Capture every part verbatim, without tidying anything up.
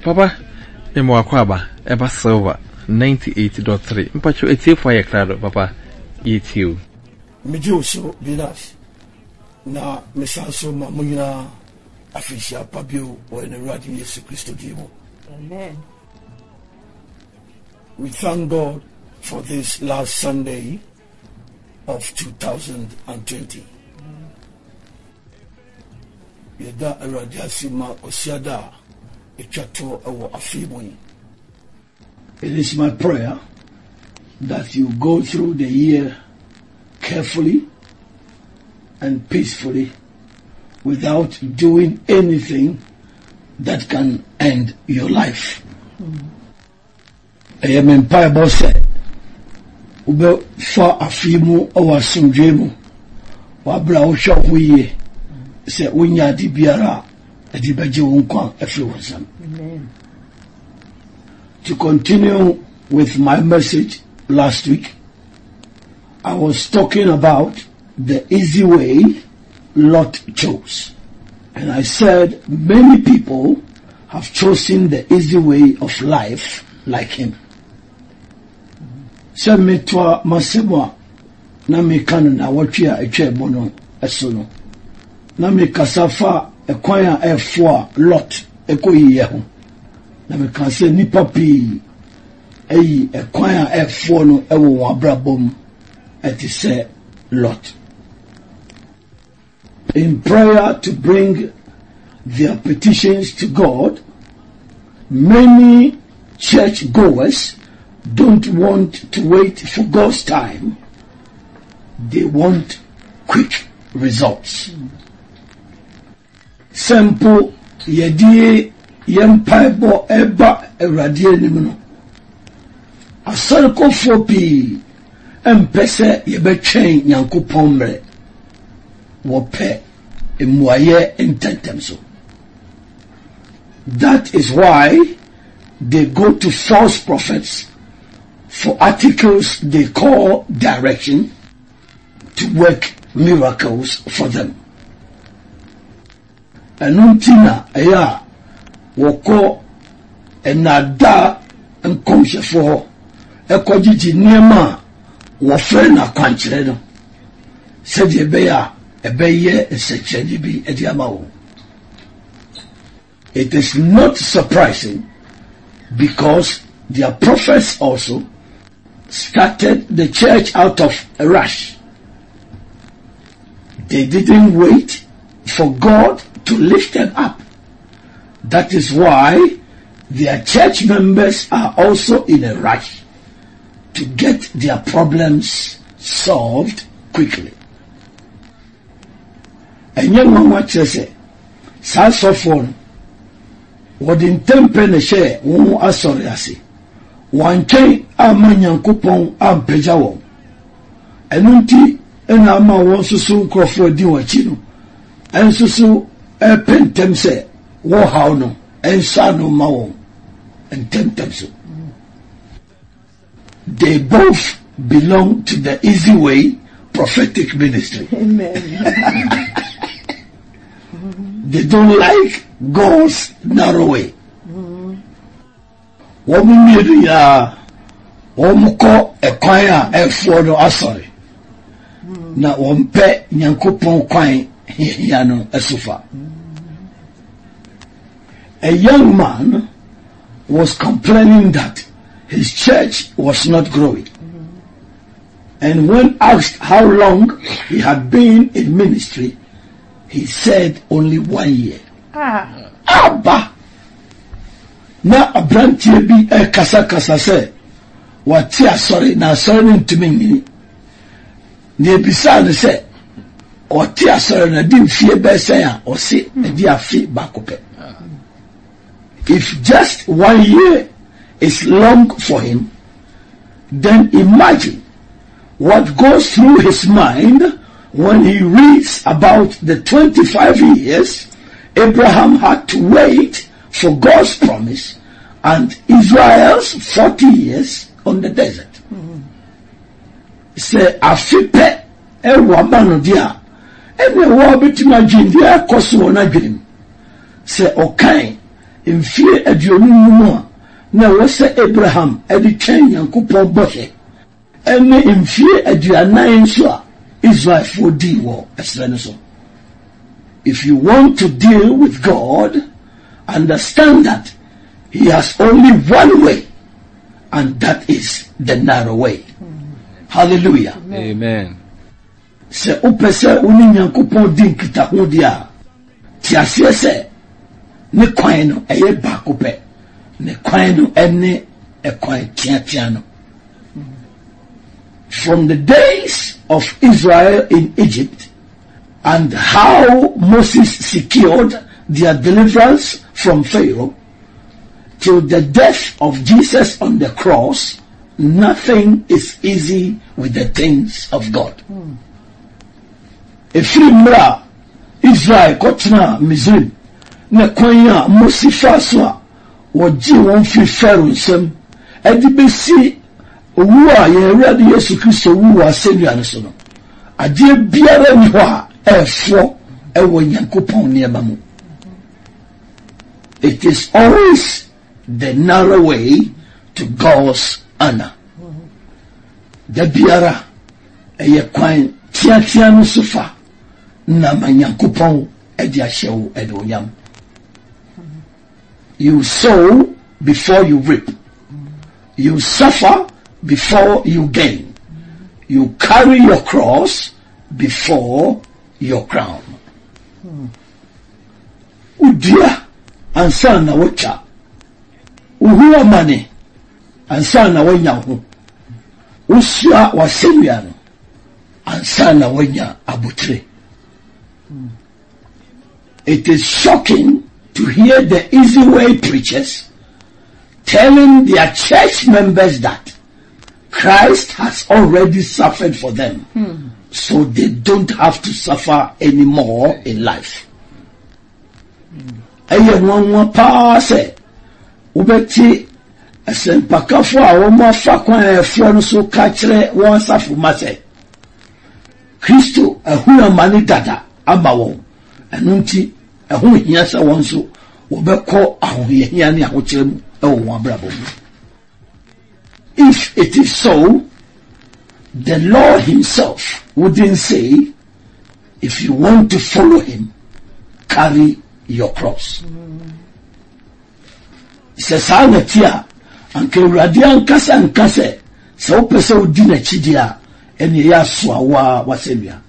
Papa, Emo Aquaba, Eba Silver, ninety-eight point three. Mpacho, it's here for your crowd, Papa. It's you. Mijo so binas. Na mesanso mamuna afisha pabio or in the radio Yesu Christo Dimo. Amen. We thank God for this last Sunday of two thousand twenty. Yeda Radiasima Osiada Echato Awo Afimoni. It is my prayer that you go through the year carefully and peacefully without doing anything that can end your life. I am in Bible said ube fa afimu owa sumdwemu wa bra wo hwa hoye se wonya di biara adi baje wo nkwa afri wonsam. Amen. To continue with my message last week, I was talking about the easy way Lot chose. And I said many people have chosen the easy way of life like him. Se metwa masebwa na mekano na watwia etwa bono esono na mekasafa ekwan a efo a Lot ekoyiye ho na mekase nipa pi eyi ekwan a efo no ewo wabrabom etise Lot. In prayer to bring their petitions to God, many church goers don't want to wait for God's time. They want quick results. Simple yedie yempaibo eba eradie nimuno. Asarko fopi empese yebetwen Nyankopon mre. Wope emuaye intentemso. That is why they go to false prophets for articles they call direction to work miracles for them. Anuntina aya woko enada nkomhefo ekogigi niema wo fre na kwankyere no sede beya ebeye esechedi bi ediamawo. It is not surprising because their prophets also started the church out of a rush. They didn't wait for God to lift them up. That is why their church members are also in a rush to get their problems solved quickly. And young one watches it. Sans of one. What in temper share won asoriasi. One chain a Nyankopon am pejawo. Enunti ena ma won susu krofo di wachino. En susu e pentem se wo haw no en sa no ma won en temtem so. They both belong to the easy way prophetic ministry. Amen. They don't like God's narrow way. Woman ya womuko ekwaya efo no asori. Na wompe Nyankopon kwan ya no esufa. A young man was complaining that his church was not growing. And when asked how long he had been in ministry, he said only one year. Ah. Abba! Na abrantie bi e kasa kasa se wati asori na asori ntumi nyini. Na ebisa ne se wati asori na di mfie be se ya o se e di afi bakope. If just one year is long for him, then imagine what goes through his mind when he reads about the twenty-five years Abraham had to wait for God's promise and Israel's forty years on the desert. Say afipe e wamano dia ene wo betima jindi akoso na dwem. Say okan in fear aduonu mu na wose Abraham edi twen Yankopon bohye ene in fear aduanan so a Israel for di wo esrene so. If you want to deal with God, understand that he has only one way, and that is the narrow way. Mm-hmm. Hallelujah. Amen. Se upese uni Yankopon din kita ho dia ti ase se ne kwan no eye baako pe ne kwan no ene e kwan tiatia no. From the days of Israel in Egypt and how Moses secured their deliverance from Pharaoh till the death of Jesus on the cross, nothing is easy with the things of God. Mm. Efrimra Israel kotna Mizrim na kwanya Moses faswa woji won fi Pharaoh nsam edi besi owu a ye ready Yesu Kristo wu asenu ane no ade biara ni ho a efo ewo Yankopon niema mu. It is always the narrow way to God's honor. Da biara eye kwan tiatia no sofa na Yankopon edi ahyew edonyam. You sow before you reap. You suffer before you gain. You carry your cross before your crown. Udia ansa na wacha. Uhuwa mane ansa na wanya hu. Usua wasemia no ansa na wanya abutre. It is shocking to hear the easy way preachers telling their church members that Christ has already suffered for them, hmm. so they don't have to suffer anymore in life. Eye nwanwa pa se ubeti asempakafo a wo mafa kwan efo no so ka kire won safo mase Kristo ehuna mani dada ama won enu nti ehu hia se won so wo beko ahohia ne ahokire mu e wo won abrabo mu. If it is so, the Lord himself wouldn't say, if you want to follow him, carry your cross. Se sa na tia anke urade ankasa ankase se wo pese odi na chidia ene ya so awa wasemia.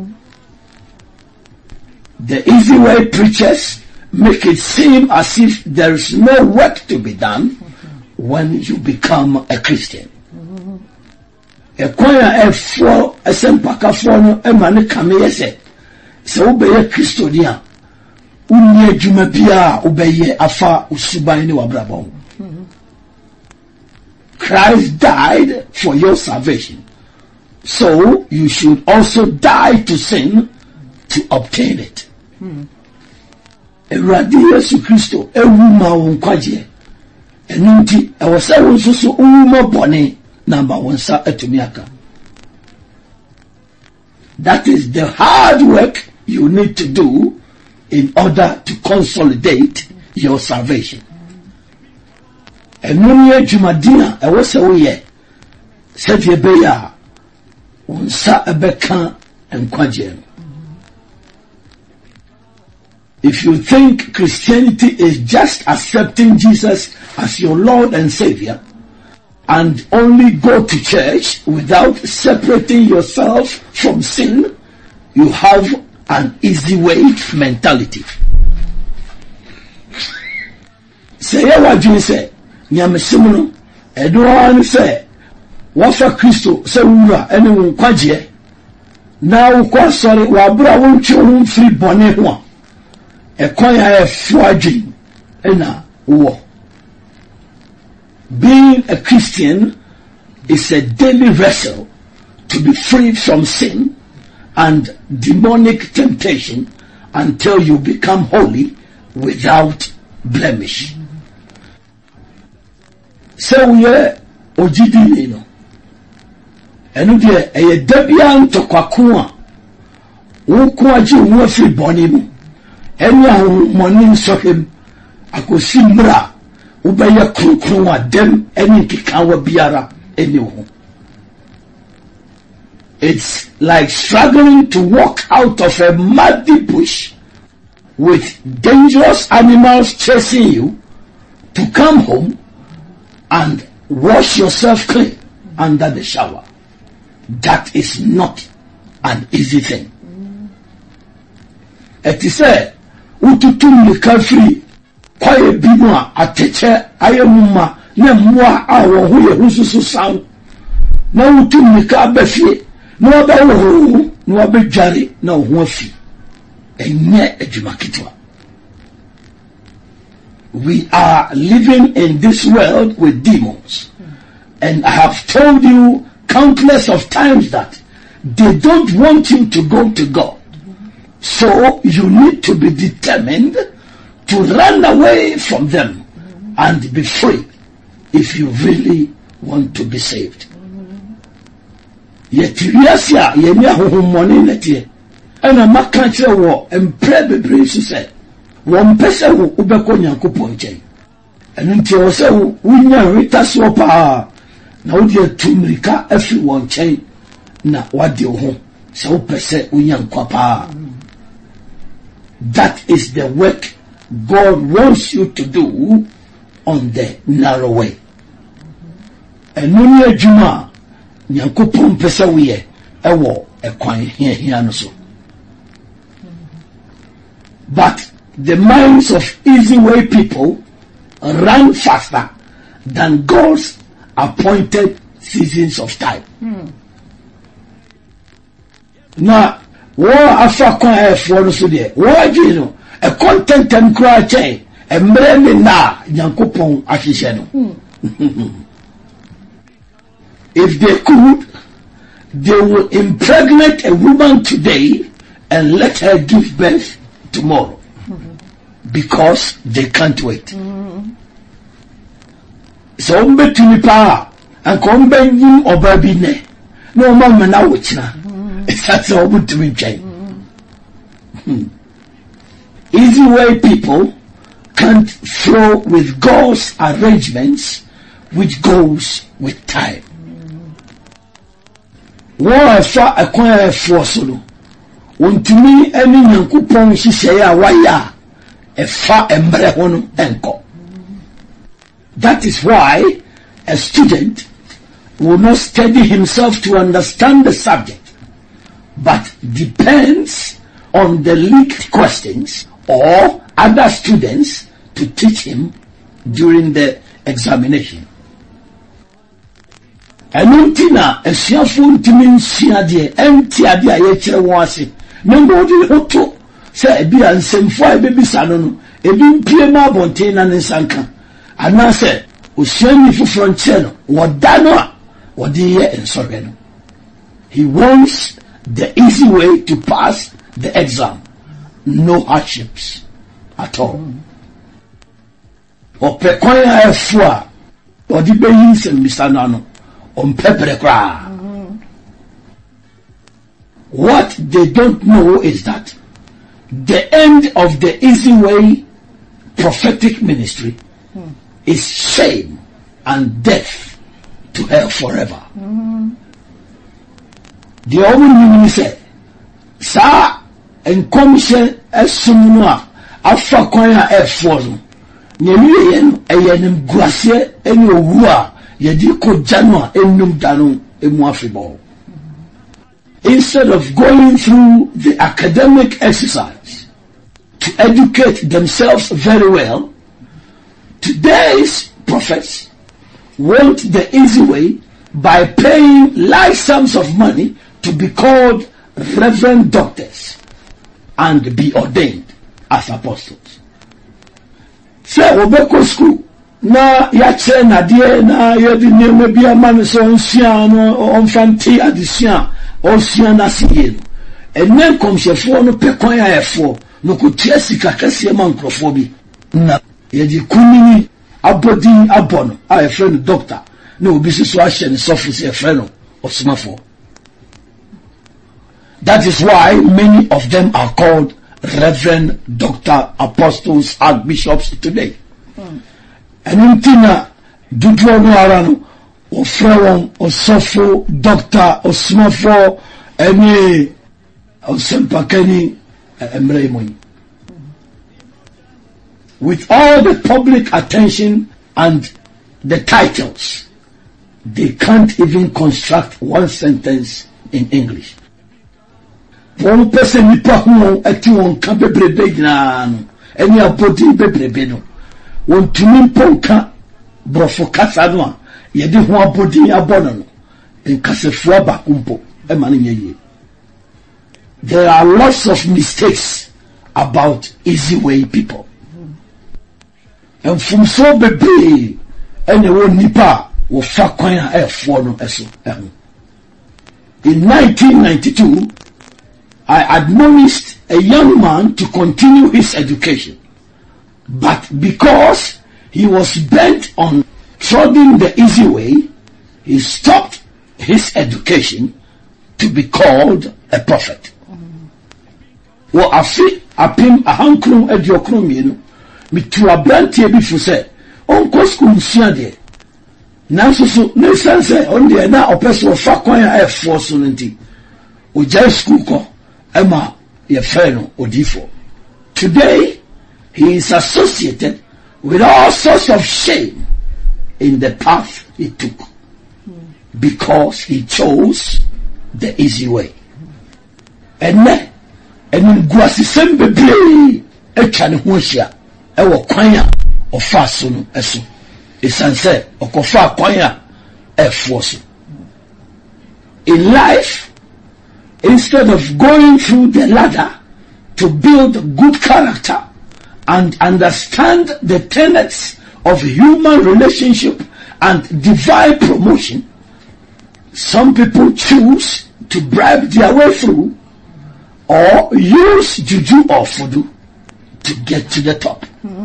The easy way preachers make it seem as if there is no work to be done when you become a Christian. E kwanya e fo esempaka fo no e mane kame yese se wo be ye Kristo dia unye adwuma bia obeye afa usuban ne wabrabon. Christ died for your salvation, so you should also die to sin to obtain it. Ewurade Yesu Kristo ewu ma won kwaje enunti e wose won susu uwu ma bone number one sa atumiaka. That is the hard work you need to do in order to consolidate your salvation. Enuni adwumadina e wose wo ye sede be ya unsa ebeka enkwaje. If you think Christianity is just accepting Jesus as your Lord and Savior and only go to church without separating yourself from sin, you have an easy way mentality. Say what you say, Nyamesimuno, Edouard say, Wafa Christo, say Ura, anyone kwaje. Now, kwa sorry, wabra won't you free bonnet one. A kwanya e fuajin ena wo. Being a Christian is a daily wrestle to be free from sin and demonic temptation until you become holy without blemish. So we are ojidi no. Enu de eye dabia ntokwaku a wo ko agi wo afri boni mu. Enya money so him akosi mra ubeye kronkron wa dem eni kikawa biara eni ho. It's like struggling to walk out of a muddy bush with dangerous animals chasing you to come home and wash yourself clean under the shower. That is not an easy thing. It is a ututum ni kafri kwaye bimwa ateche ayemuma ne mwa awo huye hususu saw na utum ni ka bafie na ba wo na ba dware na ho afi enye adwuma kitwa. We are living in this world with demons, and I have told you countless of times that they don't want you to go to God. So you need to be determined to run away from them and be free if you really want to be saved. Yet yes ya yemi ahohomoni netie ena maka kire wo empre bebre so say wo mpese wo ubeko Nyankopon nchen enu ntie wo se wo unya ritaso pa na wo de tumrika afi wo nchen na wade ho se wo pese unya nkwa pa. That is the work God wants you to do on the narrow way. Enu ni adwuma Nyankopon pese wo ye ewo ekwan hia hia no so. But the minds of easy way people run faster than God's appointed seasons of time. Hmm. Now, what afa kwa e for no so de what you know a content and cry chain e mreme na Nyankopon ahihye no. If they could, they will impregnate a woman today and let her give birth tomorrow. Mm-hmm. Because they can't wait. Mm-hmm. So umbe tunipa and kombe nim obabi ne no mama na wuchina. That's all good to me. Easy way people can't flow with God's arrangements, which goes with time. Wa fa akwa for solo wontumi ani Nyankopon hihye a waya e fa embre ho no enko. That is why a student will not study himself to understand the subject, but depends on the leaked questions or other students to teach him during the examination. Enuntina esiafo ntimi nsia de enti ade aye kire won ase membo di hoto se ebi ansemfo a bebisa no no ebi mpie ma bonten na nsanka ana se osiani fufro nche no woda no a wode ye ensore no. He wants the easy way to pass the exam, no hardships at all. Ope kwanya efo a odi be yin se misana no on pepper cry. What they don't know is that the end of the easy way prophetic ministry mm. is shame and death to hell forever. Mm. The only say, Sa and commission as soon as Alpha Coina F was Nemian a yanim gracia and your wua yadiko janwa enum dano emuafibo. Instead of going through the academic exercise to educate themselves very well, today's prophets want the easy way by paying large sums of money to be called reverend doctors and be ordained as apostles. Say obeko school na ya che na die na ya di neme bia man so onsia no onfanti adisia onsia na siye enen komshefo no pekwan ya efo no ko tiasi kakase man krofo bi na ya di kunini abodi abono a friend doctor no obi so ahye ne sofo se friend osumafo. That is why many of them are called reverend, doctor, apostles, archbishops today. And intina dudro no arano o frewon o sofo doctor o smafo any o sempakani emremoni. With all the public attention and the titles, they can't even construct one sentence in English. One person nipa hu ati won ka bebrebe gina no eni abodi bebrebe no won tumi ponka brofo kasa no a ye de ho abodi abono no en kasefo aba kumpo e ma nye. There are lots of mistakes about easy way people. And from so bebre ene won nipa wo fa kwan a efo no eso. In nineteen ninety-two, I admonished a young man to continue his education, but because he was bent on treading the easy way, he stopped his education to be called a prophet. Wo afi apim ahankrum ediokrum mienu mitu abrantie bi fu se onko school nsua de nanso so ne sense on de na opeso fa kwan a efo so nti o jai school ko ema ye freno odifo. Today he is associated with all sorts of shame in the path he took because he chose the easy way. And then and guasisem bebre etwa ne ho hia e wo kwan a ofa so no eso esanse okofa kwan a efo so. In life, instead of going through the ladder to build good character and understand the tenets of human relationship and divine promotion, some people choose to bribe their way through or use juju or fudu to get to the top.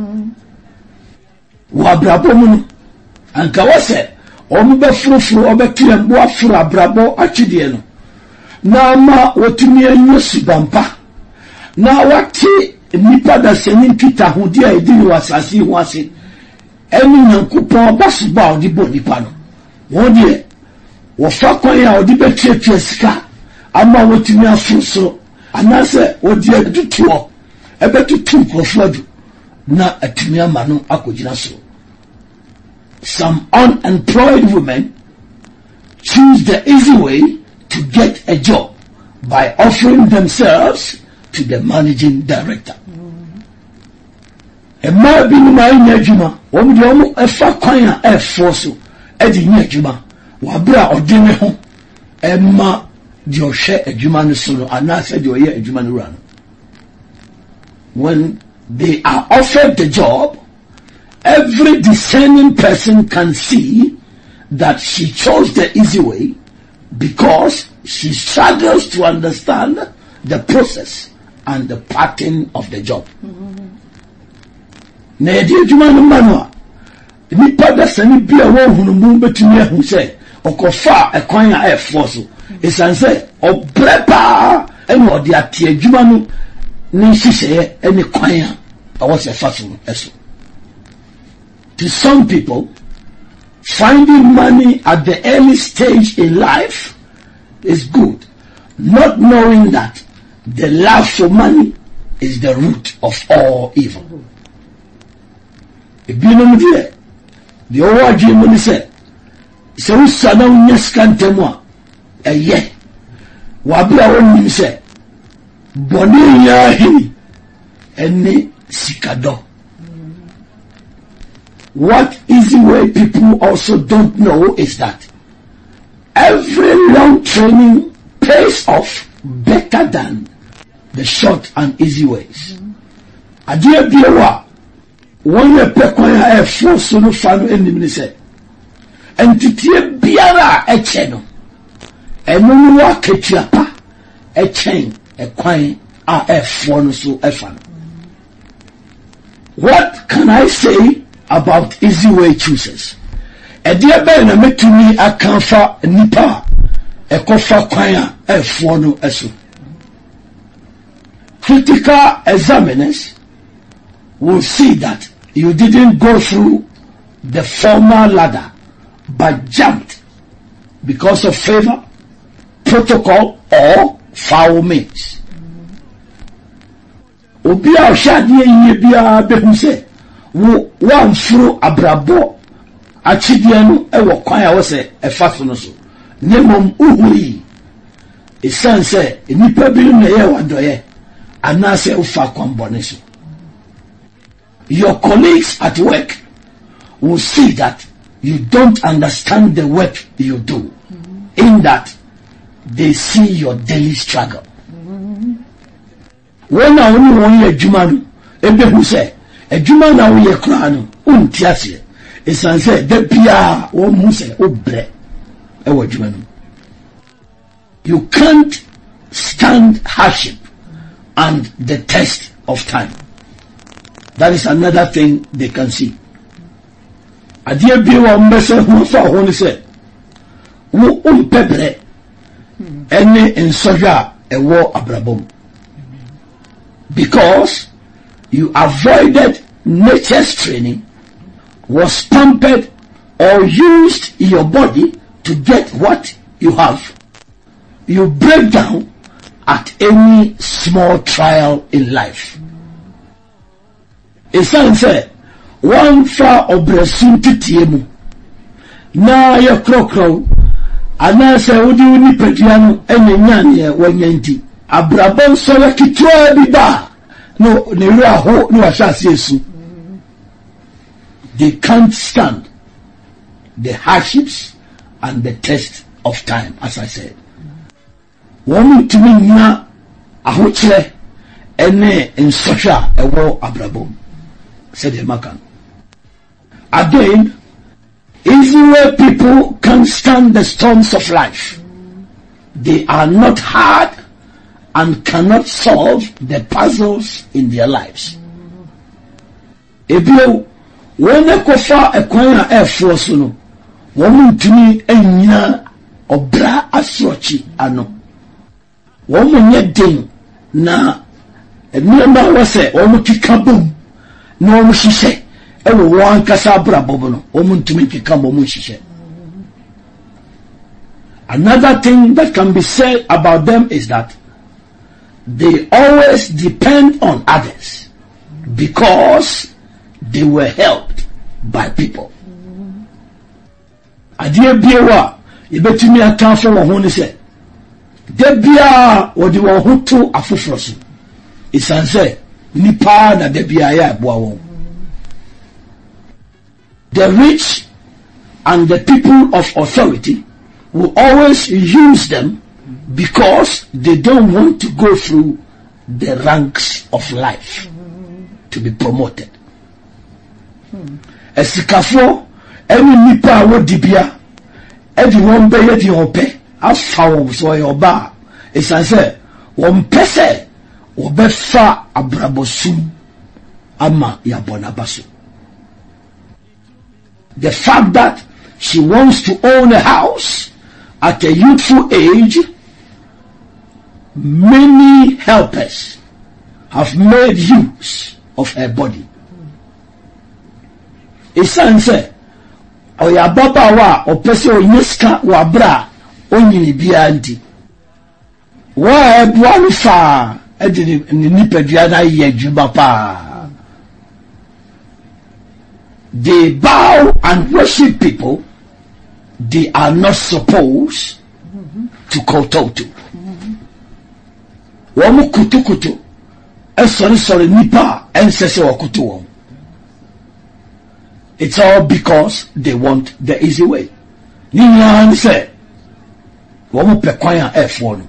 Wabrabo munu anka wase omu be frufru obe kilembo afura brabo achidie no na ma wotumi anyo subampa na wati nipa da seni mpita hodi a edini wasasi ho ase eni nyankopon basuba odi bo nipa no won de wo fa kwan ya odi betwetwe sika ama wotumi afuso anase odi adutuo ebetutu krofladu na atumi amano akogina so. Some unemployed women choose the easy way to get a job by offering themselves to the managing director. A man being my nejuma, one of them a far quire a force, Eddie Nejuma, Wabra or Jimmy home, Emma, your share a Juman solo, and I said your year a Juman run. When they are offered the job, every discerning person can see that she chose the easy way because she struggles to understand the process and the pattern of the job. Na yedi juma no manwa nipa da sani bia wo hunu mu betumi ahu se okofa ekwan a efo so esanse obrepa eno odi ate adwuma no ni hihye ene kwan a awo se fa so eso. To some people, finding money at the early stage in life is good, not knowing that the love for money is the root of all evil. If you know the the old German said, "So sada unyaskantemwa, a ye, wabia woni se, boni ya hini, eni sikado." What easy way people also don't know is that every long training pays off better than the short and easy ways. Adia biwa one pekwanya e force no fa no enim ni se entitie biara e che no enu wa ketuapa e chen e kwan a e fo no so e fa no. What can I say about easy way choosers? E dia be na metumi akanfa nipa e kofa kwan a e fo no eso. Critical examiners will see that you didn't go through the formal ladder, but jumped because of favor, protocol, or foul means. Obia oshadie ye bia behu se wo wamfuru abrabo achidie no e wo kwan a wo se e fa so no so nemom uhuri esan se nipa bi no ye wadoye anase ufa kwambone so. Your colleagues at work will see that you don't understand the work you do, mm-hmm. in that they see your daily struggle. When I only want a Juman, ebe who say a Juman na we a crown, um tiasie. It's an say the pia or muse obre. Ewa Juman. You can't stand hardship and the test of time. That is another thing they can see. Adia biwa mbese hufa honi se wo umpebre ene ensoja ewo abrabom. Because you avoided nature's training, was pampered or used your body to get what you have, you break down at any small trial in life. Esan say one fa obresun titiemu na ye krokro ana se wodi uni pedua no enenya ne wanyanti abrabon so la kitwa bi ba no ne ru aho no ahase esu. They can't stand the hardships and the test of time, as I said. Woman to me na ahochre ene ensosha ewo abrabom, said the Makan. Again, easy way people can stand the storms of life. They are not hard and cannot solve the puzzles in their lives. Ebio, when a kofa a kwanya air force no, woman to me enya obra asrochi ano. Woman yet ding na a member was a woman kikabum. No mushishe ewo wan kasa brabo no omuntumi kika mo mushishe. Another thing that can be said about them is that they always depend on others because they were helped by people. Adie biewa yebetumi akanfo wo ho ne se de bia wo de wo ho to afoforo so isanse nipa na de bia ya boa wo. The rich and the people of authority will always use them because they don't want to go through the ranks of life to be promoted. Esikafo eni nipa wo dibia edi won be ye di ope afa wo so ye oba esanse won pese wo be fa abrabosum ama ya bonabaso. The fact that she wants to own a house at a youthful age, many helpers have made use of her body. Esan se oya baba wa opese onyeska wa bra onyini bia nti wa ebuanu fa edini nipadua na ye djuma pa. They bow and worship people they are not supposed mm-hmm. to kowtow to. Womu kutu kutu e sorry sorry nipa ensese wakutu wom. It's all because they want the easy way. Niyan say womu pe kwanya F one.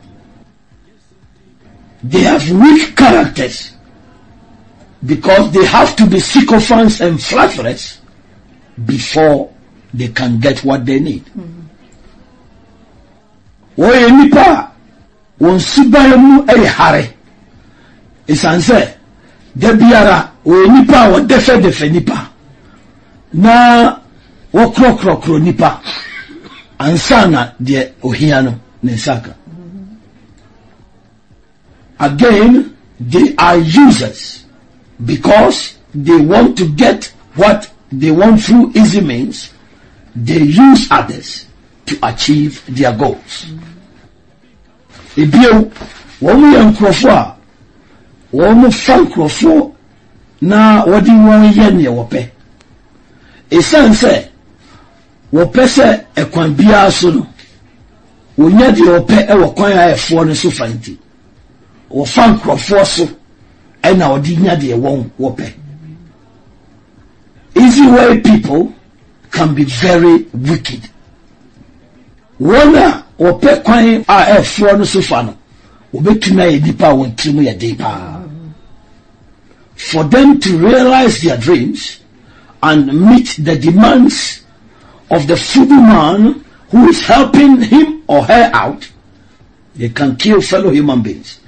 They have weak characters because they have to be sycophants and flatterers before they can get what they need. Oye nipa won subayamu e hare isanse de biara oye nipa wo defe defe nipa na wo kro kro kro nipa ansana de ohia no nesaka. Again, they are users because they want to get what they want through easy means, they use others to achieve their goals. Ebio, womu ya nkrofo, womu fa nkrofo na wadi won ye ne wope. Esan se wope se ekwan bia so no. Wonya de wope e wo kwan a efo no so fanti. Wo fa nkrofo so e na odi nya de won wope. Easy way people can be very wicked. Wona wope kwan a efo no so fa no. Obetuna e dipa won trimu ya dipa. For them to realize their dreams and meet the demands of the feeble man who is helping him or her out, they can kill fellow human beings.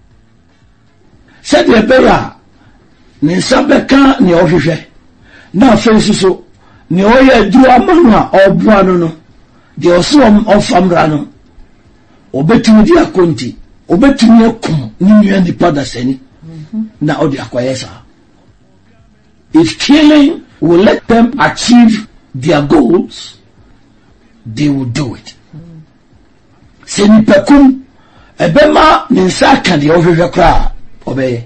Said the bear, Ninsabeka ni ohihe, na fensi so, ni oye dua manwa or buano no, the also of amrano, obetu di akonti, obetu ni akum, ni ni pada seni. Na odi akwayesa. If killing will let them achieve their goals, they will do it. Seni pekum ebema ninsaka di ovekra obey.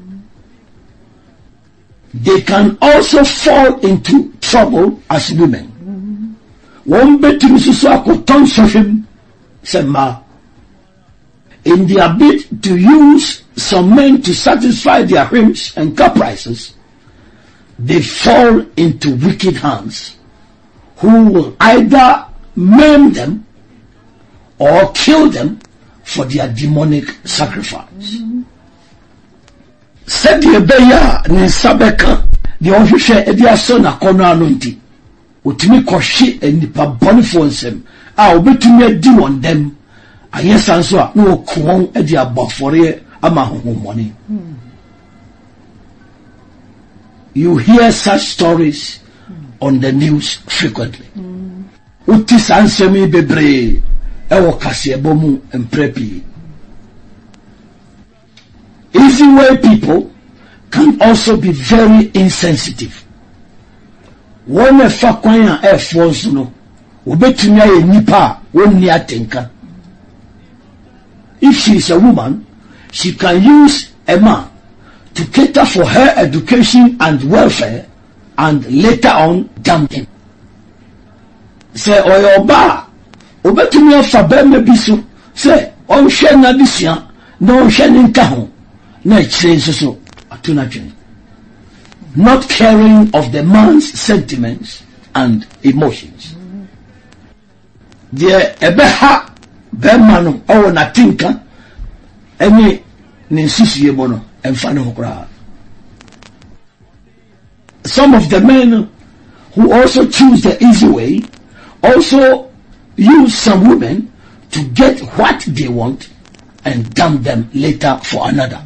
They can also fall into trouble as women. One betu susu akoton sofim sema. In their bid to use some men to satisfy their whims and caprices, they fall into wicked hands, who will either maim them or kill them for their demonic sacrifice. Said the Beya Ninsabeka, the official Edia son a corner anunti, utimi koshi and the pabonifonsem, I'll be to me do on them. Yes, answer no kwon e dia bofore ama honhomone. You hear such stories on the news frequently. Uti sansemi bebre e wo kasebo mu emprepi. Easy way people can also be very insensitive. One e fa kwan a e force no obetumi aye nipa wonni atenka. If she is a woman, she can use a man to cater for her education and welfare and later on damn him. Say oyoba obetumi afa bema bisu say on hwe na disia na on hwe nka ho na chire nso atuna dwen. Not caring of the man's sentiments and emotions. There ebeha bema no o na tinka eni ninsusuye bono emfa ne hokra. Some of the men who also choose the easy way also use some women to get what they want and dump them later for another.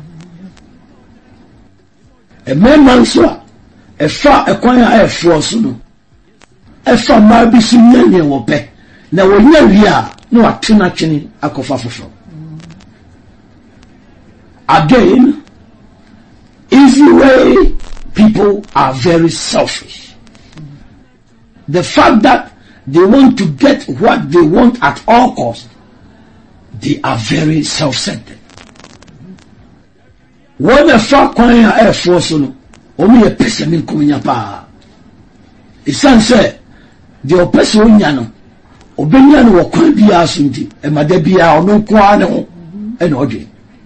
A man manswa e fa e kwan a e fro so no e fa ma bi so nyanye wo pe na wo nya wi a no atena twene akofa foforo. Again, easy way people are very selfish. The fact that they want to get what they want at all costs, they are very self-centered. When the fact kwanya air force no, omi ye pese min kunya pa. Isan say the opese onya no, obenya no wakwan bia so nti, e made bia ono kwa ne ho, e no odwe.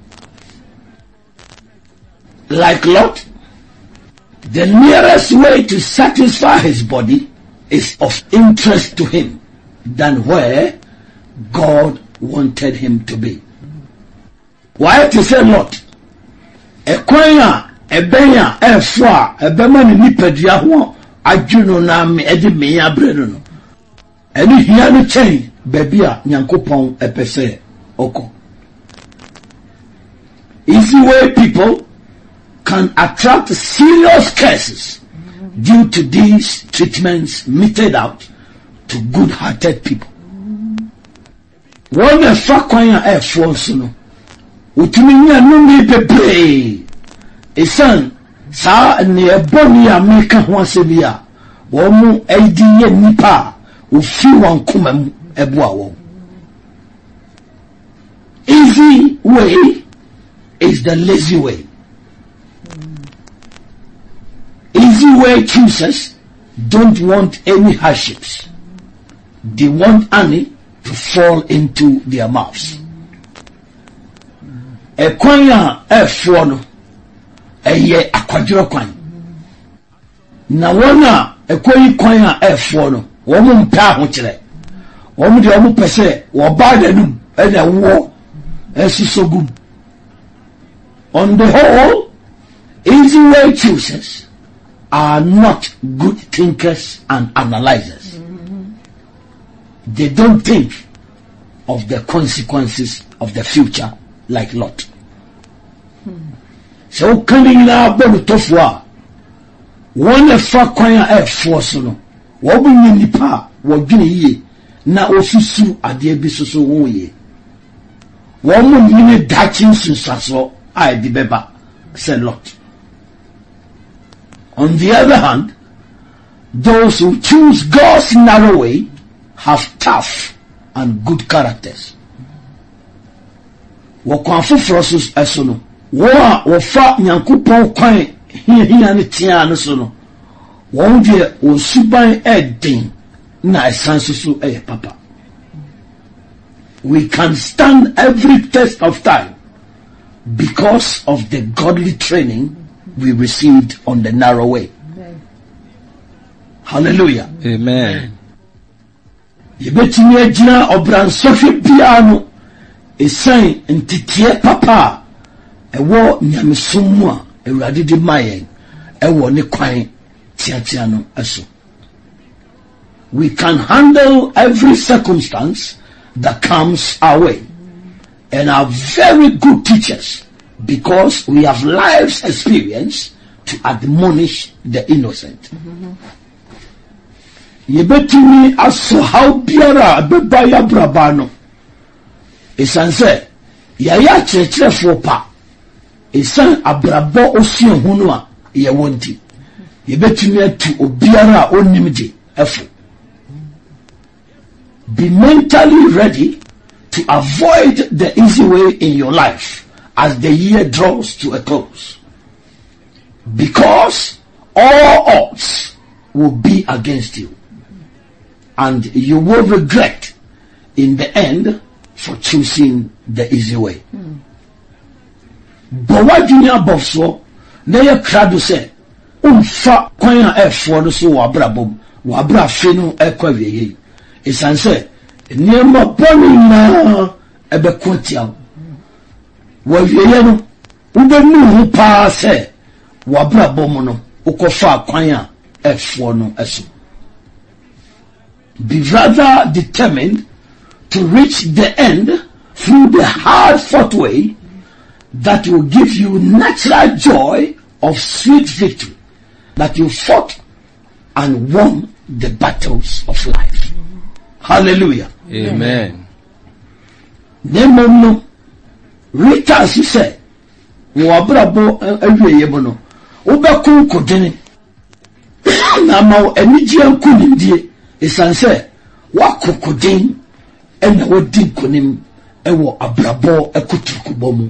Like Lot, the nearest way to satisfy his body is of interest to him than where God wanted him to be. Why to say Lot? E kwanya, e benya, e fwa, e bema ni nipedia ho, adjuno na me edi me ya breno no. Eni hiya no chen, bebia nyankopon e pese oko. Easy way people can attract serious cases due to these treatments meted out to good-hearted people. When a fakwanya air force no, utiminya numi bebre, a son, sa ne boni ameka ho asebia wo mu aidi ye nipa o fi wan komam eboa wo. Easy way is the lazy way. Easy way choosers don't want any hardships. They want honey to fall into their mouths. E kwanya e fo no eye akwadworo kwan. Na wona e koyi kwanya e fo no wo mu mpa ho kire. Wo mu de wo mu pese wo ba danum e na wo esisogum. On the whole, easy way choosers are not good thinkers and analyzers. Mm-hmm. They don't think of the consequences of the future like Lot. Mm-hmm. So coming now bono tofwa one fa kwanya e force no wo bunyi nipa wo dwene yie na osusu ade bi soso wo ye wo mo nyine dachin susaso ai di beba say Lot. On the other hand, those who choose God's narrow way have tough and good characters. Wakwanfo frosus esono wo a wo fa nyankopon kwan hia ne tia no so no wo de wo suban edin na esansusu e papa. We can stand every test of time because of the godly training we received on the narrow way. Amen. Hallelujah. Amen. Yebetimi agina obransohwe bia no esan ntitie papa ewo nyamesom a ewurade di mayen ewo ne kwan tiatia no eso. We can handle every circumstance that comes our way and are very good teachers because we have life's experience to admonish the innocent. Yebetimi aso how biara beba ya brabano esanse ya ya chechrefo pa esan abrabo osien hunu a ye wonti yebetimi atu obiara onimje efo. Be mentally ready to avoid the easy way in your life as the year draws to a close, because all odds will be against you and you will regret in the end for choosing the easy way. But what junior bofso na ye krado se umfa kwan a efo no so wabrabom wabra fe no ekwawiye esanse niema boni na ebe kontia wawiye no ubenu hu pa se wabrabom no ukofa kwan a efo no eso. Be rather determined to reach the end through the hard-fought way that will give you natural joy of sweet victory, that you fought and won the battles of life. Hallelujah. Amen. Nemono Rita as you say, wabrabo awiye mo no ubekun kodene na ma eniji ankunindie esanse wakokodin ena wodi konim ewo abrabo ekutukubomu.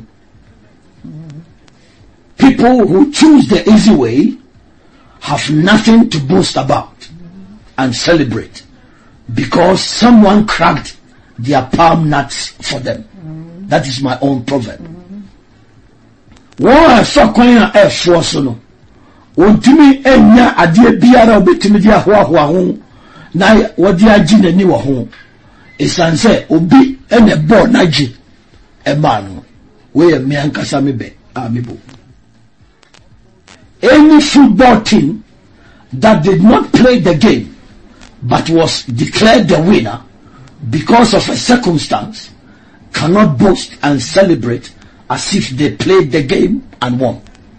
People who choose the easy way have nothing to boast about and celebrate because someone cracked their palm nuts for them. That is my own proverb. One so kwanya e force no ontimi enya ade biara obetimi dia ho ho ho na wodi agi nani wo ho esanse obi ene bo naji e ma no we me ankasa me be amibo. Any football team that did not play the game but was declared the winner because of a circumstance cannot boast and celebrate as if they played the game and won.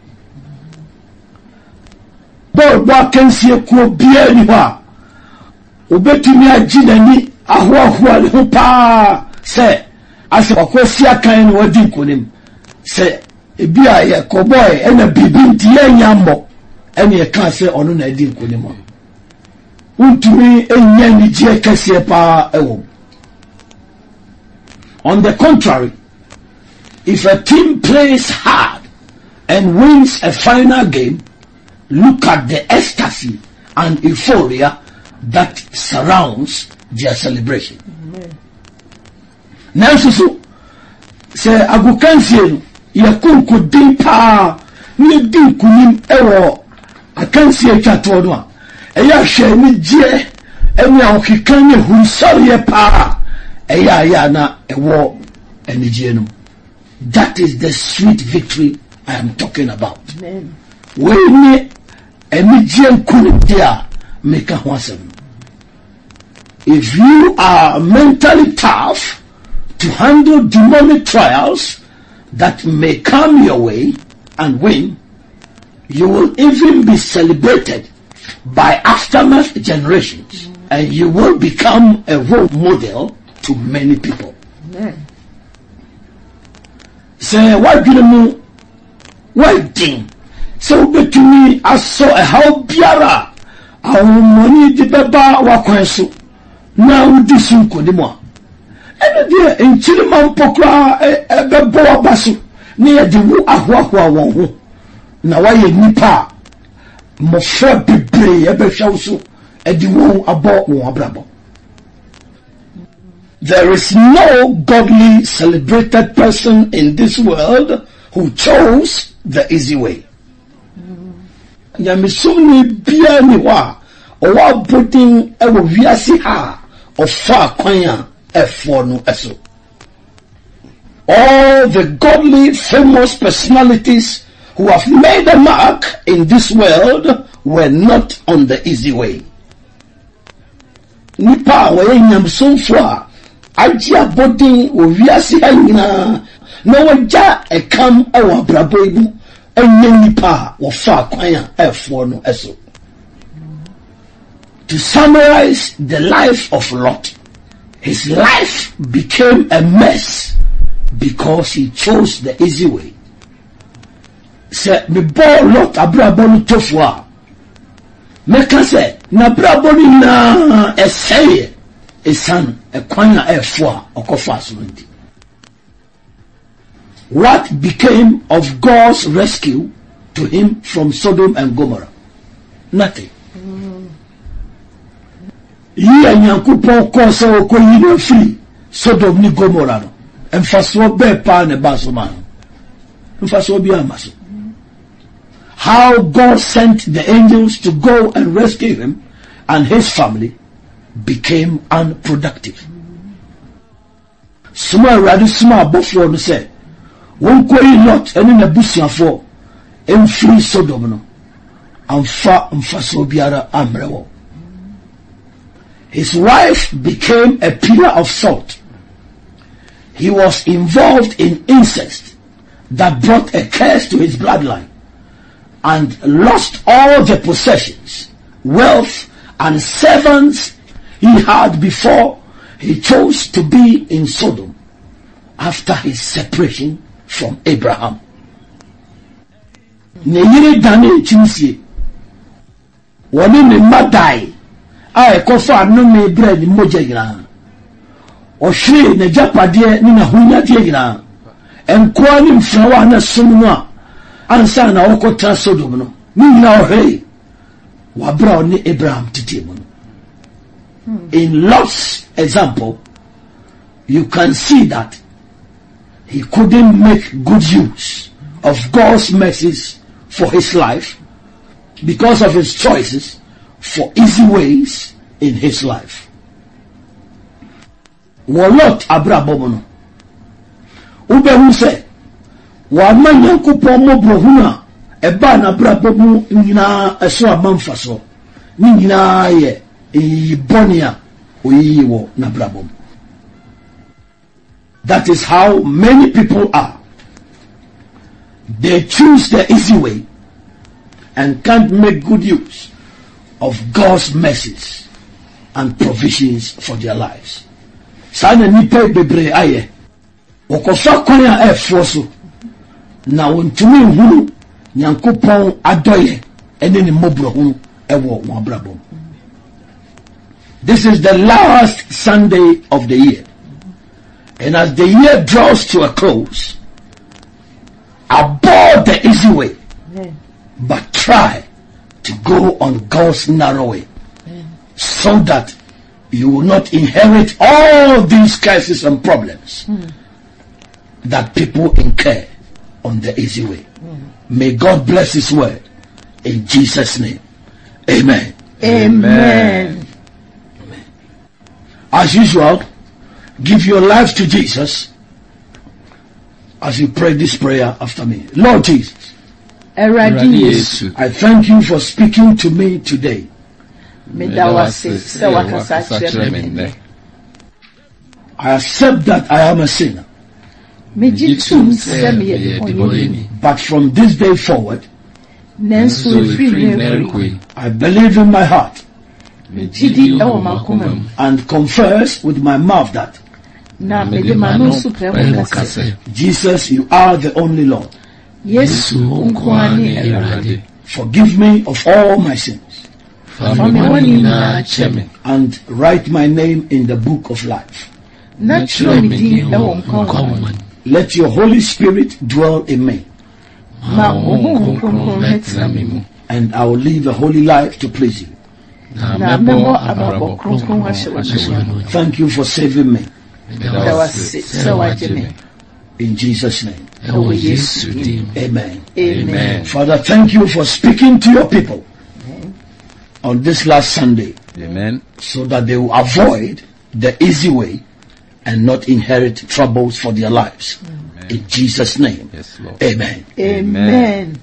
But what can see a cool beer anywhere? Obetumi ajinani ahwa ahwa le pa say as a kwasia kan wadi konim say ebia ye cowboy ena bibinti ye nyambo ene ye ka se ono na edi nkonimo untumi enya ni je kese pa ewo. On the contrary, if a team plays hard and wins a final game, look at the ecstasy and euphoria that surrounds their celebration. Nanso so se agukansie yakunku din pa ni din kunim ewo akansie twato no a eya hwe ni je emi ahokikan ne hunsare pa eya ya na ewo enije no. That is the sweet victory I am talking about. Amen. When enije kunim dia meka ho asem. If you are mentally tough to handle demonic trials that may come your way and win, you will even be celebrated by aftermath generations, mm. and you will become a role model to many people. Amen. Say, what do you know? What thing? So, but to me, I saw a how biara, our money the baba wakwensu. Now, this is what ene de enchiri mampokra ebebo abaso ne ye de wu ahoahoa won ho na waye nipa mofra bebre ebehwa so edi won abo won abrabo. There is no godly celebrated person in this world who chose the easy way. Nyamisumni bia ni wa owa bodin ewo wiase ha ofa kwanya. All the godly famous personalities who have made a mark in this world were not on the easy way. Nipa wa nyam sonfo ajia body owiase hanyina na waja ekam ewa brabo ibu enye nipa wo fa kwan efo no eso. To summarize the life of Lot, his life became a mess because he chose the easy way. Say me bo Lot abrabo no tofua. Meka say na brabo ni na eseye esan ekwanya efo okofa asumenti. What became of God's rescue to him from Sodom and Gomorrah? Nothing. Ye nyankopon ko se okoyi no free Sodom ni Gomorrah no emfaso be pa ne basoma emfaso bi amaso. How God sent the angels to go and rescue him and his family became unproductive. Suma radu suma bofo no say won koyi Lot ene na busuafo em free Sodom no amfa emfaso biara amrewo. His wife became a pillar of salt. He was involved in incest that brought a curse to his bloodline and lost all the possessions, wealth, and servants he had before he chose to be in Sodom after his separation from Abraham. Neyiri dani chinsi wani ni madai a ekofa no me bread moja yina o hwe na japade ni na hunya tie yina enko ni mfrawa na somu a ansa na okota Sodom no ni na o hwe wa bra ni Abraham tete mu. In Lot's example, you can see that he couldn't make good use of God's mercies for his life because of his choices for easy ways in his life. Wolot abrabo no ube hu se wa manyankopon mobrohuna eba na abrabo mu nyina eso amamfaso ni nyina ye ibonia oyiwo na abrabo. That is how many people are. They choose the easy way and can't make good use of God's mercies and provisions for their lives. Sana nipa bebre aye okofa kwan a efo so na wontumi hunu Nyankopɔn adoye ene ne mobro ho ewo won brabo. This is the last Sunday of the year. And as the year draws to a close, abhor the easy way, Amen. But try to go on God's narrow way, Amen. So that you will not inherit all these crises and problems mm. that people incur on the easy way. Mm. May God bless His word in Jesus' name. Amen. Amen. Amen. As usual, give your life to Jesus as you pray this prayer after me. Lord Jesus, I thank you for speaking to me today. I accept that I am a sinner. But from this day forward, I believe in my heart and confess with my mouth that Jesus, you are the only Lord. Forgive me of all my sins and write my name in the book of life. Let your Holy Spirit dwell in me, and I will live a holy life to please you. Thank you for saving me. In Jesus' name. Amen. Amen. Father, thank you for speaking to your people on this last Sunday. Amen. So that they will avoid the easy way and not inherit troubles for their lives. Amen. In Jesus' name. Yes, Lord. Amen. Amen.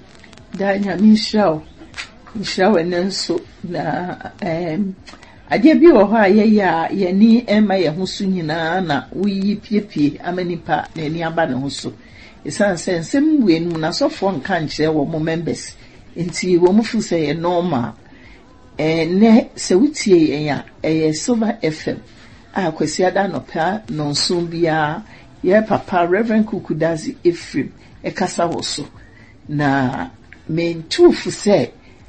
Danya Michelle. Michelle and so na um ade bi wo ho aye ya ye ni ema ye ho so nyina na wi piepie amanipa na ni aba ne ho so isan sen sem we nu na so fo nka nkyere wo mo members enti wo mo fu se ye normal eh ne se wutie ye ya eh Silver F M a kwasi ada no pa no nso bia ye papa Reverend Kukudazi Ephraim e kasa wo so na men tufu se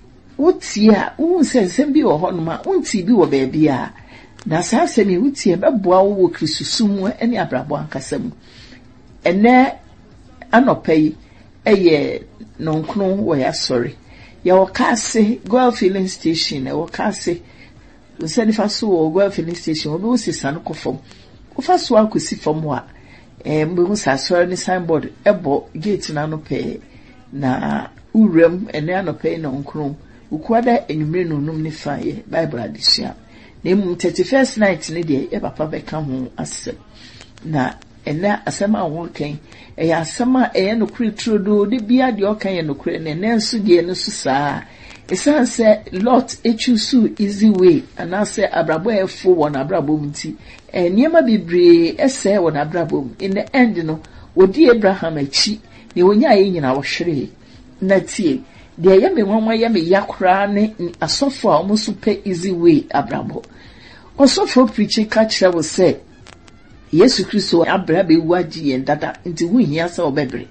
Utia, unsensem bi wo hono ma unti bi wo ba bia na sa semi utie beboa wo krisusum ene abrabo ankasam ene anopai eye nonkno wo ya sorry ya wo kase Goil filling station e wo kase wo se nifa so wo Goil filling station wo be wo sisa no kofom wo fa so akosi fom a eh mbe sa sorry ni signboard ebo gate na no pe na urem ene anopai nonkno ukwada enyumre no num ne faye Bible adisia na mu thirty-first night ne de e papa be ka ho asem na ena asema won kan e ya asema e no kritro do de bia de o kan ye no kre ne nenso de no so saa esan se lot echusu easy way ana se abrabo efo won abrabo mti eniema bibre ese won abrabo in the end no wodi Abraham achi ne wonya ye nyina wo hwere na tie de ya me nwanwa ya me yakra ne asofo a omo super easy way abrabo osofo preach ka kire wo say Yesu Kristo abra be waji en dada nti hu hia se obebre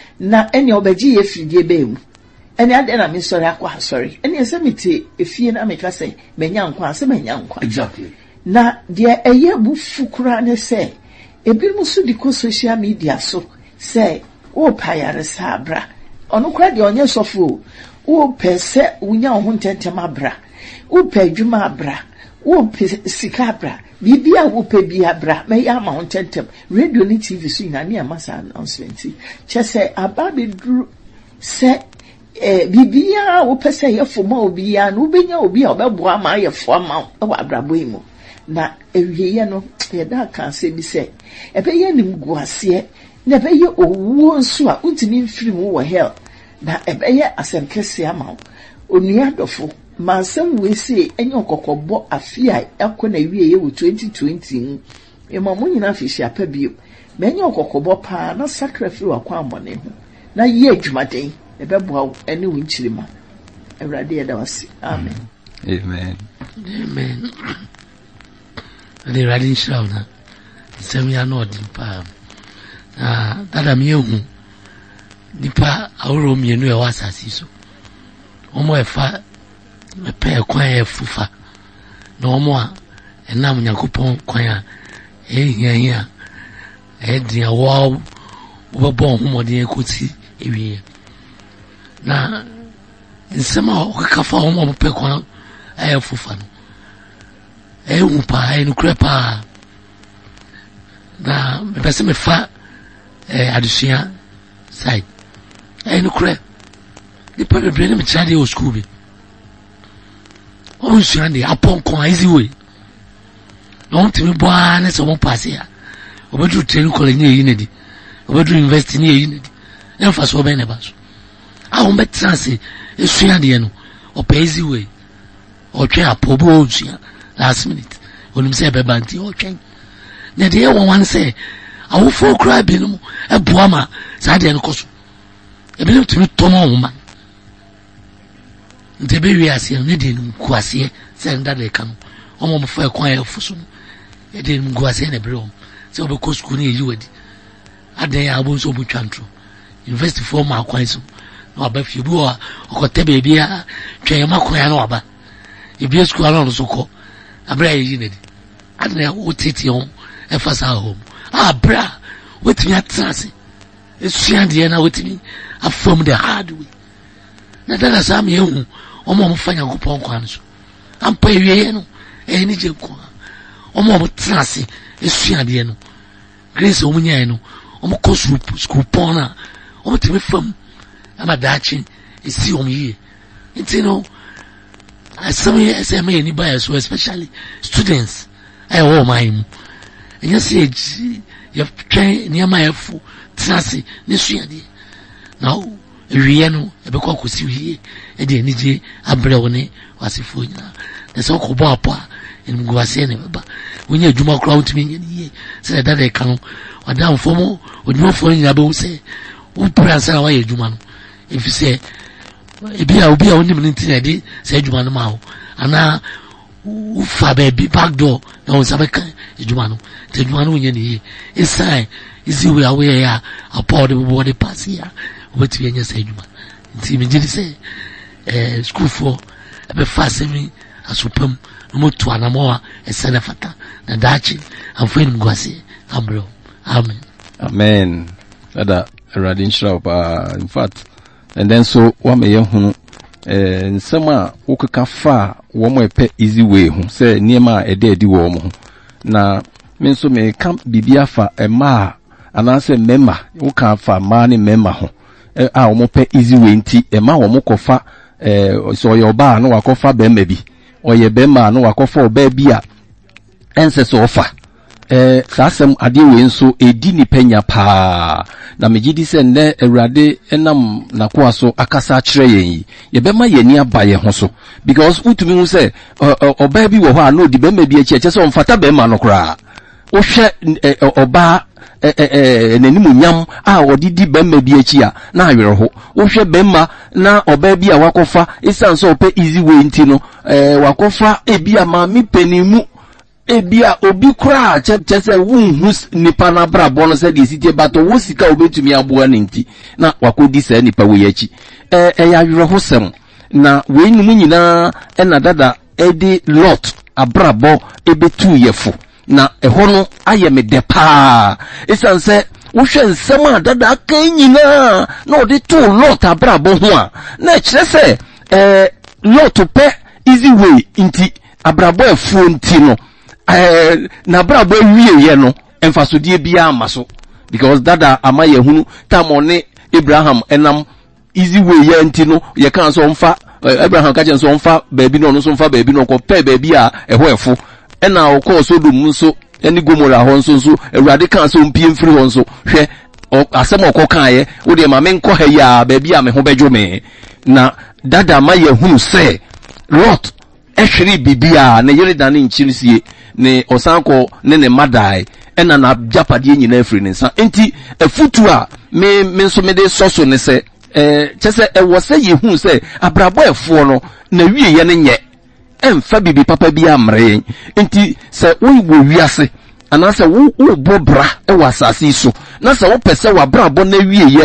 na ene obeji ye fidie be mu ene ade na me sorry akwa sorry ene se mete efie na me ka say menya nkwa se menya nkwa exactly na de eye bu fukura ne say ebi mu so di ko social media so say o payare sabra ono kwa de onye sofo wo pese unya ho ntentem abra wo pe adwuma abra wo pe sika abra bibia wo pe bia abra me ya ma ho ntentem radio ni tv so ina ne amasa announcement chese aba be duru se eh bibia wo pese ye fo ma obi ya no benya obi a obebo ama ye fo ama wo abrabo imo na ewie ye no ye da kan se bi se ebe ye nim guase na be ye owo nso a untimi mfiri mu wo hell na ebeye asemkese ama onua dofo mansem we se enyo kokobo afia ekona wie ye wo twenty twenty ema mo nyina afihia pa bio menyo kokobo pa na sacrifice wa kwa ambone ho na ye adwumaden ebeboa ene wo nchirima ewrade ye da wasi amen amen amen ale radin shawna sem ya no din pa ah dada mi ehu nipa awro mienu e wa asase so omo efa pe kwan e fufa na omo a enam Yakopon kwan a ehia e dia wo wo bon homode ekoti ewie na nsema o kafa omo pe kwan e fufa no e upa e no krepa na me pese me fa eh adusua side e no kre the people bring me try the school bi on surround upon kon easy way no timi boa na so mo pass ya obedu training college ni eyi nedi obedu university ni eyi nedi en fa so be ne ba so a o metrance esua de no o pa easy way o twa apobo osua last minute onim se be banti o twen na de one one say awu fo kra bi no e boa ma sa de no koso e bi timi tomo wo ma ntebe wi ase ne de no ku ase se nda de kan o mo fo e kwan e fo so e de no ku ase ne bro se obe ko school ni eyi wadi adan ya abo so bu twantro university for ma kwan so na aba fi bu o ko te be bia twen ma kwan ya na aba e bi school ala so ko abra yi ne di adan ya o tete on e fa sa home abra wetimi atrase esua de na wetimi afom the hard way na dada sam ye hu omo mo fa Yakopon kwan so ampa ewie no e ni je ko omo mo trase esua de no grace omo nya no omo ko school pon na omo timi fam ama dachi esi omo yi nti no asame asame ni buy so especially students I wo my mu enya se eji ye twen ni ama efu trase ne sua de na ewie no ebe kwa kosi wie e de anije abrewo ne wasifo nyina na so ko bo apo en mguase ne baba wonya adwuma kra wotumi nye ne se da da kan wadam fomo odwuma fo nyina be wo se wo pransa na wa ye adwuma no efi se ebia obi a wonim ne ntina de se adwuma no ma ho ana ufa baby back door na wo sabeka adwuma no te adwuma no nye ne esai isi we awe ya apo de bo de pass ya wati yenya sa adwuma nti me gidi se eh school for ebe fast me asopam no moto anamo e sene fata na dachi amfeni mgwase ambro amen amen ada radin shop uh, in fact and then so wa me yehunu eh nsema ukeka fa wo mo epe easy way hu se niema ede edi wo mo na me nso me kam bibia fa ema anase mema uka fa ma ni mema ho a omo pe easy way nti e ma omo kofa eh so yo ba no wakofa be ma bi oye be ma no wakofa oba bi a ense so ofa eh sasem ade we nso edi ni penya pa na megidi se ne Awurade enam nakoa so akasa kire yen ye be ma ye ni aba ye ho so because utumi hu se oba bi wo ho a no di be ma bi a che che so mfata be ma no kra wo hwe oba eh eh nanimu nyam a odidi bemma bi achi a na awere ho wo hwe bemma na oba bi a wakofa isan so pe easy way nti no eh wakofa ebi a ma mi penimu ebi a obi kura che che se wunhu nipa na brabo no se de sitie bato wo sika obetumi aboa ne nti na wakodi sa nipa we achi eh eh ya awere ho sem na we num nyina e na dada e di lot abrabo ebetu yefo na eho no aye me de pa isan se wo hwe nsem a dada kan nyina na odi to lot abrabo ho a na kire se eh lot pe easy way nti abrabo efu nti no eh na abrabo wie ye no emfasodie bia amaso because dada amaye hunu tamone Abraham enam easy way ye nti no ye kan so mfa Abraham ka chen so mfa baabi no no so mfa baabi no ko pe baabi a eho efu ena okọ Sodom nso eni Gomora ho nso nso Awurade kan so mpie mfiri ho nso hwe asem okọ kan ye wo de ma me nkọ ha ya baabi a me ho bejo me na dada ma ye hunu se Lot ehwere bibia na yere dan nchirisie ne osanko ne ne madai ena na japade nyina afiri ne nsa enti afutu a me me nso me de soso ne se eh chese e wo se ye hunu se abrabo efo no na wie ye ne nye emfa bibi papa bi amre enti se wo wo wiase ana se wo wo bobra e wasase so na se wo pese wa brabo na wieye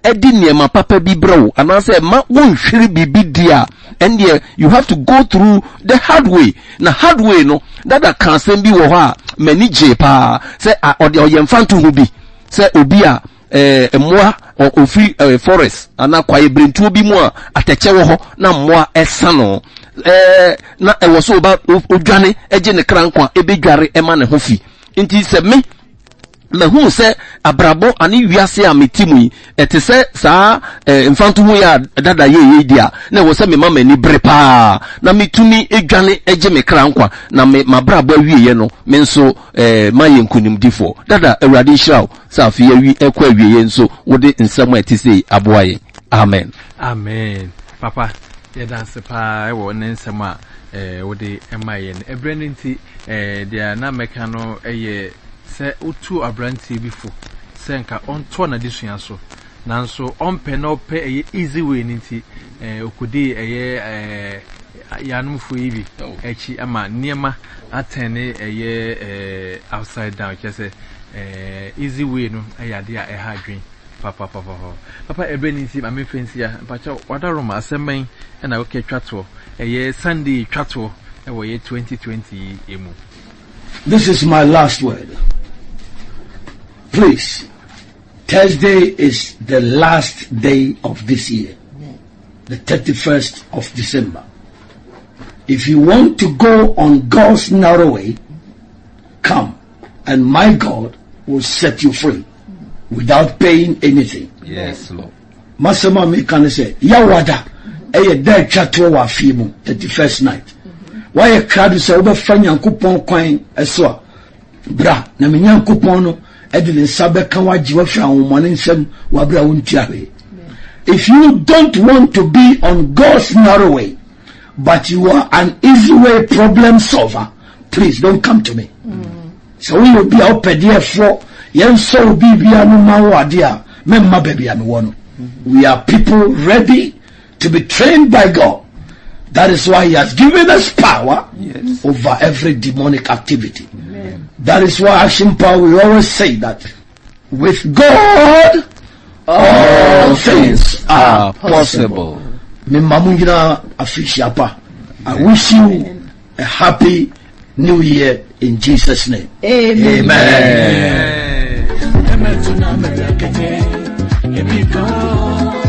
edi niema papa bi bro and I say ma won hwere bibi dia and there you have to go through the hard way na hard way no that that can send bi wo ha mani je pa say oyemfanto hu bi say obi a eh mmoa ofi forest ana kwaye brentuo bi mu a ateche wo ho na mmoa esa no eh na e wo so ba odwane eje ne krankwa ebedware ema ne ho fi nti se me mehu se abrabo ani wiase a metimu ete se saa mfanto hu ya dada ye ye dia na wo se me mama ni brepa na metumi edwane eje me krankwa na me mabrabo awie no me nso eh maye nkunim difo dada awurade shiraw sa afi awi ekwa awie ye nso wo de nsem a etise aboaye amen amen papa ye dance pa e wo ne nsem a eh wo de emaye ne ebrene nti eh dia na meka no eye se utu abranti bifo se nka onto na disua so nanso onpe na ope eye easy way nti eh okudi eye eh yanumfo yibi echi ama niema atene eye eh upside down kese eh easy way no eye ade a eha adwen papa papa papa ebreni nti ma mefensi ya pacha wadaroma asemman na oke twato eye Sunday twato e wo ye twenty twenty emu. This is my last word. Please, Thursday is the last day of this year, the thirty-first of December. If you want to go on God's narrow way, come, and my God will set you free without paying anything. Yes, Lord. Masama me can say, Yawada, eye de chato wa fimu, thirty-first night. Why a crowd say over fanya coupon coin eswa. Bra, na minyan coupon no. If you don't want to be on God's narrow way, but you are an easy way problem solver, please don't come to me. Mm. So we will be out there for yen so be we are people ready to be trained by God. That is why He has given us power yes. over every demonic activity. Amen. That is why Action Power, we always say that with God, all things are possible. I wish you a happy New Year in Jesus' name. Amen. Amen. Amen.